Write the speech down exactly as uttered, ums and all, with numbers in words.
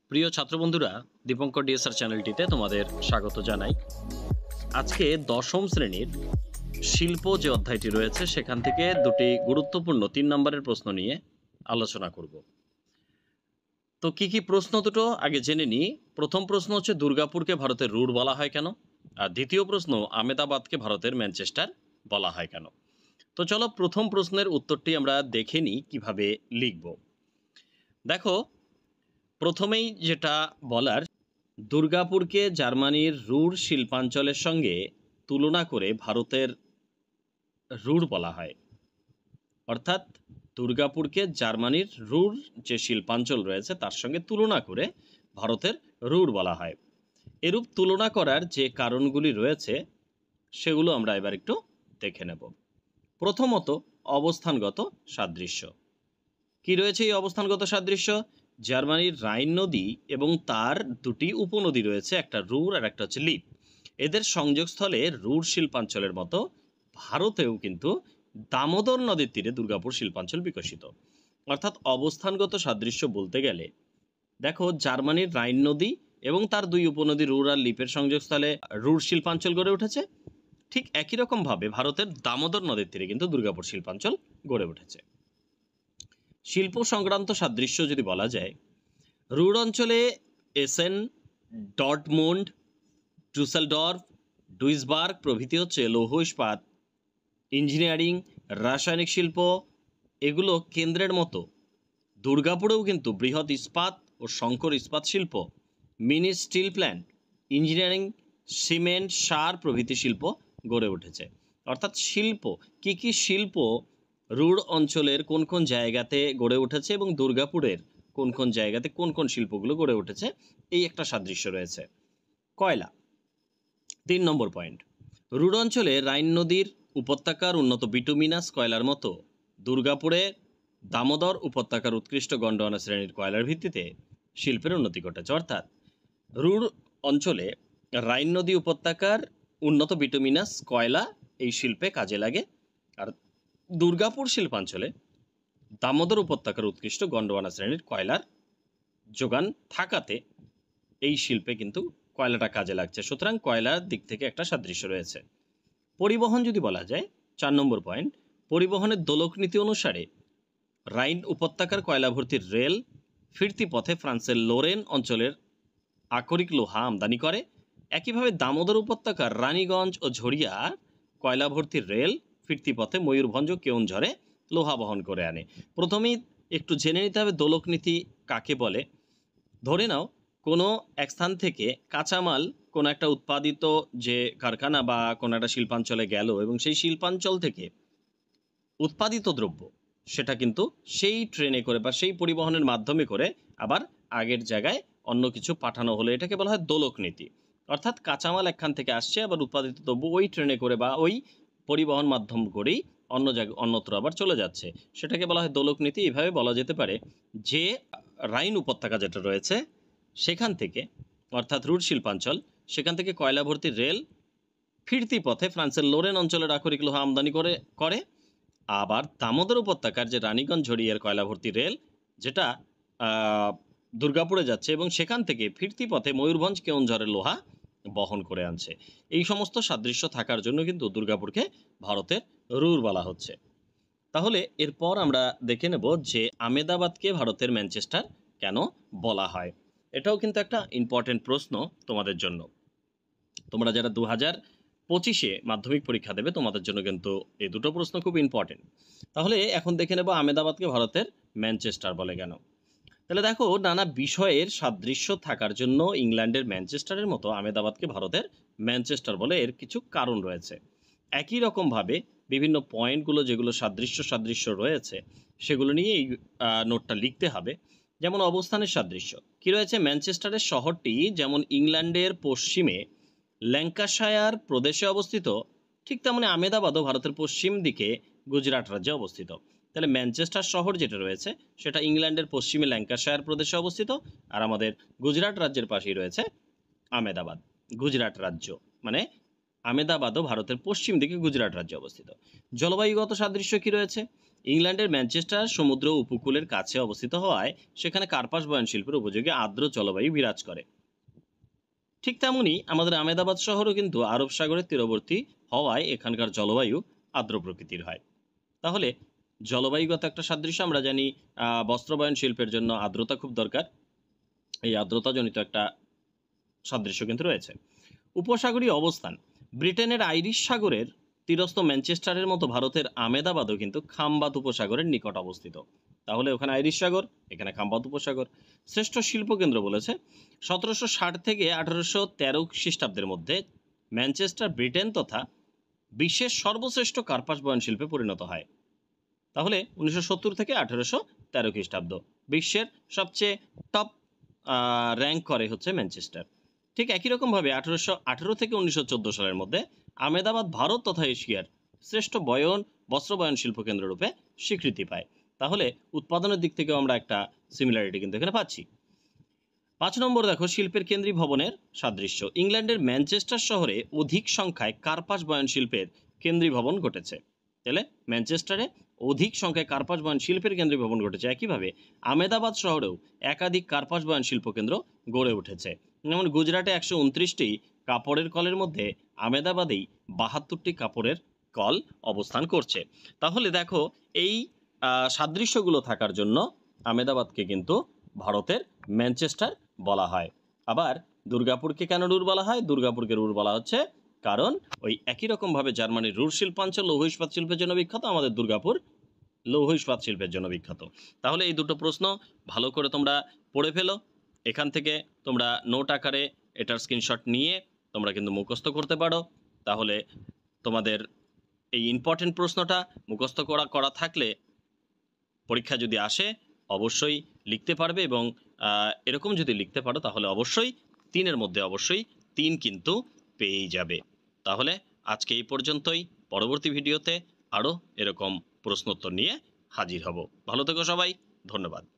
প্রিয় ছাত্র বন্ধুরা, দীপঙ্কর ডিএসআর চ্যানেলটিতে তোমাদের স্বাগত জানাই। আজকে দশম শ্রেণীর শিল্প যে অধ্যায়টি রয়েছে সেখান থেকে দুটি গুরুত্বপূর্ণ তিন নম্বরের প্রশ্ন নিয়ে আলোচনা করব। তো কি কি প্রশ্ন দুটো আগে জেনে নিই। প্রথম প্রশ্ন হচ্ছে দুর্গাপুরকে ভারতের রুর বলা হয় কেন, আর দ্বিতীয় প্রশ্ন আহমেদাবাদকে ভারতের ম্যানচেস্টার বলা হয় কেন। তো চলো প্রথম প্রশ্নের উত্তরটি আমরা দেখে নিই কিভাবে লিখব। দেখো, প্রথমেই যেটা বলার, দুর্গাপুরকে জার্মানির রুর শিল্পাঞ্চলের সঙ্গে তুলনা করে ভারতের রুর বলা হয়। অর্থাৎ দুর্গাপুরকে জার্মানির রুর যে শিল্পাঞ্চল রয়েছে তার সঙ্গে তুলনা করে ভারতের রুর বলা হয়। এরূপ তুলনা করার যে কারণগুলি রয়েছে সেগুলো আমরা এবার একটু দেখে নেব। প্রথমত, অবস্থানগত সাদৃশ্য। কি রয়েছে এই অবস্থানগত সাদৃশ্য? জার্মানির রাইন নদী এবং তার দুটি উপনদী রয়েছে, একটা রুর আর একটা হচ্ছে লিপ। এদের সংযোগস্থলে রুর শিল্পাঞ্চলের মতো ভারতেও কিন্তু দামোদর নদীর তীরে দুর্গাপুর শিল্পাঞ্চল বিকশিত। অর্থাৎ অবস্থানগত সাদৃশ্য বলতে গেলে দেখো, জার্মানির রাইন নদী এবং তার দুই উপনদী রুর আর লিপের সংযোগস্থলে রুর শিল্পাঞ্চল গড়ে উঠেছে। ঠিক একই রকম ভাবে ভারতের দামোদর নদীর তীরে কিন্তু দুর্গাপুর শিল্পাঞ্চল গড়ে উঠেছে। শিল্প সংক্রান্ত সাদৃশ্য যদি বলা যায়, রুর অঞ্চলে এসেন, ডর্টমুন্ড, ডুসেলডর্ফ, ডুইসবার্গ প্রভৃতি হচ্ছে লৌহ ইস্পাত, ইঞ্জিনিয়ারিং, রাসায়নিক শিল্প এগুলো কেন্দ্রের মতো দুর্গাপুরেও কিন্তু বৃহৎ ইস্পাত ও সংকর ইস্পাত শিল্প, mini steel plant, engineering, cement, সার প্রভৃতি শিল্প গড়ে উঠেছে। অর্থাৎ শিল্প, কি কি শিল্প রুর অঞ্চলের কোন কোন জায়গাতে গড়ে উঠেছে এবং দুর্গাপুরের কোন কোন জায়গাতে কোন কোন শিল্পগুলো গড়ে উঠেছে, এই একটা সাদৃশ্য রয়েছে। কয়লা, তিন নম্বর পয়েন্ট। রুর অঞ্চলে রাইন নদীর উপত্যকার উন্নত বিটুমিনাস কয়লার মতো দুর্গাপুরে দামোদর উপত্যকার উৎকৃষ্ট গন্ডোয়ানা শ্রেণীর কয়লার ভিত্তিতে শিল্পের উন্নতি ঘটেছে। অর্থাৎ রুর অঞ্চলে রাইন নদী উপত্যকার উন্নত বিটুমিনাস কয়লা এই শিল্পে কাজে লাগে, আর দুর্গাপুর শিল্পাঞ্চলে দামোদর উপত্যকার উৎকৃষ্ট গন্ডোয়ানা শ্রেণীর কয়লার যোগান থাকাতে এই শিল্পে কিন্তু কয়লাটা কাজে লাগছে। সুতরাং কয়লার দিক থেকে একটা সাদৃশ্য রয়েছে। পরিবহন যদি বলা যায়, চার নম্বর পয়েন্ট। পরিবহনের দোলক নীতি অনুসারে রাইন উপত্যকার কয়লা ভর্তির রেল ফিরতি পথে ফ্রান্সের লোরেন অঞ্চলের আকরিক লোহা আমদানি করে। একইভাবে দামোদর উপত্যকার রানীগঞ্জ ও ঝরিয়ার কয়লা ভর্তির রেল ফিরতি পথে ময়ূরভঞ্জ ও কেওনঝড়ে লোহা বহন করে আনে। প্রথমেই একটু জেনে নিতে হবে দোলক নীতি কাকে বলে। ধরে নাও, কোনো এক স্থান থেকে কাঁচামাল কোনো একটা উৎপাদিত যে কারখানা বা কোনো একটা শিল্পাঞ্চলে গেল এবং সেই শিল্পাঞ্চল থেকে উৎপাদিত দ্রব্য সেটা কিন্তু সেই ট্রেনে করে বা সেই পরিবহনের মাধ্যমে করে আবার আগের জায়গায় অন্য কিছু পাঠানো হলো, এটাকে বলা হয় দোলক নীতি। অর্থাৎ কাঁচামাল একখান থেকে আসছে, আবার উৎপাদিত দ্রব্য ওই ট্রেনে করে বা ওই পরিবহন মাধ্যম করেই অন্য জায়গায় অন্যত্র আবার চলে যাচ্ছে, সেটাকে বলা হয় দোলক নীতি। এইভাবে বলা যেতে পারে যে রাইন উপত্যকা যেটা রয়েছে সেখান থেকে, অর্থাৎ রুর শিল্পাঞ্চল, সেখান থেকে কয়লা ভর্তি রেল ফিরতি পথে ফ্রান্সের লোরেন অঞ্চলের আকরিক লোহা আমদানি করে করে আবার দামোদর উপত্যকার যে রানীগঞ্জ ঝরিয়ার কয়লা ভর্তি রেল যেটা দুর্গাপুরে যাচ্ছে এবং সেখান থেকে ফিরতি পথে ময়ূরভঞ্জ কেওনঝড়ের লোহা বহন করে আনছে। এই সমস্ত সাদৃশ্য থাকার জন্য কিন্তু দুর্গাপুরকে ভারতের রুর বলা হচ্ছে। তাহলে এরপর আমরা দেখে নেব যে আহমেদাবাদকে ভারতের ম্যানচেস্টার কেন বলা হয়। এটাও কিন্তু একটা ইম্পর্টেন্ট প্রশ্ন তোমাদের জন্য। তোমরা যারা দু হাজার পঁচিশে মাধ্যমিক পরীক্ষা দেবে তোমাদের জন্য কিন্তু এই দুটো প্রশ্ন খুব ইম্পর্টেন্ট। তাহলে এখন দেখে নেব আহমেদাবাদকে ভারতের ম্যানচেস্টার বলে কেন। তাহলে দেখো, নানা বিষয়ের সাদৃশ্য থাকার জন্য ইংল্যান্ডের ম্যানচেস্টারের মতো আহমেদাবাদকে ভারতের ম্যানচেস্টার বলে এর কিছু কারণ রয়েছে। একই রকমভাবে বিভিন্ন পয়েন্টগুলো যেগুলো সাদৃশ্য সাদৃশ্য রয়েছে সেগুলো নিয়ে এই নোটটা লিখতে হবে। যেমন অবস্থানের সাদৃশ্য কি রয়েছে, ম্যানচেস্টারের শহরটি যেমন ইংল্যান্ডের পশ্চিমে ল্যাঙ্কাশায়ার প্রদেশে অবস্থিত, ঠিক তেমনি আহমেদাবাদও ভারতের পশ্চিম দিকে গুজরাট রাজ্যে অবস্থিত। তাহলে ম্যানচেস্টার শহর যেটা রয়েছে সেটা ইংল্যান্ডের পশ্চিমে ল্যাঙ্কাশায়ার প্রদেশে অবস্থিত, আর আমাদের গুজরাট রাজ্যের পাশেই রয়েছে আহমেদাবাদ। গুজরাট রাজ্য মানে আহমেদাবাদও ভারতের পশ্চিম দিকে গুজরাট রাজ্যে অবস্থিত। জলবায়ুগত সাদৃশ্য কি রয়েছে, ইংল্যান্ডের ম্যানচেস্টার সমুদ্র উপকূলের কাছে অবস্থিত হওয়ায় সেখানে কার্পাস বয়ন শিল্পের উপযোগী আর্দ্র জলবায়ু বিরাজ করে। ঠিক তেমনই আমাদের আহমেদাবাদ শহরও কিন্তু আরব সাগরের তীরবর্তী হওয়ায় এখানকার জলবায়ু আর্দ্র প্রকৃতির হয়। তাহলে জলবায়ুগত একটা সাদৃশ্য আমরা জানি, আহ, বস্ত্রবয়ন শিল্পের জন্য আর্দ্রতা খুব দরকার। এই আর্দ্রতাজনিত একটা সাদৃশ্য কিন্তু রয়েছে। উপসাগরীয় অবস্থান, ব্রিটেনের আইরিশ সাগরের তীরস্থ ম্যানচেস্টারের মতো ভারতের আহমেদাবাদও কিন্তু খাম্বাত উপসাগরের নিকট অবস্থিত। তাহলে ওখানে আইরিশ সাগর, এখানে খাম্বাত উপসাগর। শ্রেষ্ঠ শিল্পকেন্দ্র বলেছে সতেরোশো ষাট থেকে আঠারোশো তেরো খ্রিস্টাব্দের মধ্যে ম্যানচেস্টার ব্রিটেন তথা বিশ্বের সর্বশ্রেষ্ঠ কার্পাস বয়ন শিল্পে পরিণত হয়। তাহলে উনিশশো সত্তর থেকে আঠারোশো তেরো খ্রিস্টাব্দ বিশ্বের সবচেয়ে টপ র্যাঙ্ক করে হচ্ছে ম্যানচেস্টার। ঠিক একই রকমভাবে আঠারোশো আঠেরো থেকে উনিশশো চোদ্দো সালের মধ্যে আহমেদাবাদ ভারত তথা এশিয়ার শ্রেষ্ঠ বয়ন বস্ত্রবয়ন শিল্পকেন্দ্র রূপে স্বীকৃতি পায়। তাহলে উৎপাদনের দিক থেকেও আমরা একটা সিমিলারিটি কিন্তু এখানে পাচ্ছি। পাঁচ নম্বর দেখো, শিল্পের কেন্দ্রীয় ভবনের সাদৃশ্য। ইংল্যান্ডের ম্যানচেস্টার শহরে অধিক সংখ্যায় কার্পাস বয়ন শিল্পের কেন্দ্রীয় ভবন ঘটেছে। তাহলে ম্যানচেস্টারে অধিক সংখ্যায় কার্পাস বয়ন শিল্পের কেন্দ্রীয় ভবন ঘটেছে। একইভাবে আহমেদাবাদ শহরেও একাধিক কার্পাস বয়ন শিল্পকেন্দ্র গড়ে উঠেছে। যেমন গুজরাটে একশো উনত্রিশটি কাপড়ের কলের মধ্যে আহমেদাবাদেই বাহাত্তরটি কাপড়ের কল অবস্থান করছে। তাহলে দেখো এই সাদৃশ্যগুলো থাকার জন্য আহমেদাবাদকে কিন্তু ভারতের ম্যানচেস্টার বলা হয়। আবার দুর্গাপুরকে কেন রুর বলা হয়? দুর্গাপুরকে রুর বলা হচ্ছে কারণ ওই একই রকমভাবে জার্মানির রুর শিল্পাঞ্চল লৌহ ইস্পাত শিল্পের জন্য বিখ্যাত, আমাদের দুর্গাপুর লৌহ ইস্পাত শিল্পের জন্য বিখ্যাত। তাহলে এই দুটো প্রশ্ন ভালো করে তোমরা পড়ে ফেলো। এখান থেকে তোমরা নোট আকারে এটার স্ক্রিনশট নিয়ে তোমরা কিন্তু মুখস্থ করতে পারো। তাহলে তোমাদের এই ইম্পর্টেন্ট প্রশ্নটা মুখস্থ করা করা থাকলে পরীক্ষা যদি আসে অবশ্যই লিখতে পারবে, এবং এরকম যদি লিখতে পারো তাহলে অবশ্যই তিনের মধ্যে অবশ্যই তিন কিন্তু পেয়েই যাবে। তাহলে আজকে এই পর্যন্তই। পরবর্তী ভিডিওতে আরও এরকম প্রশ্নোত্তর নিয়ে হাজির হব। ভালো থেকো সবাই, ধন্যবাদ।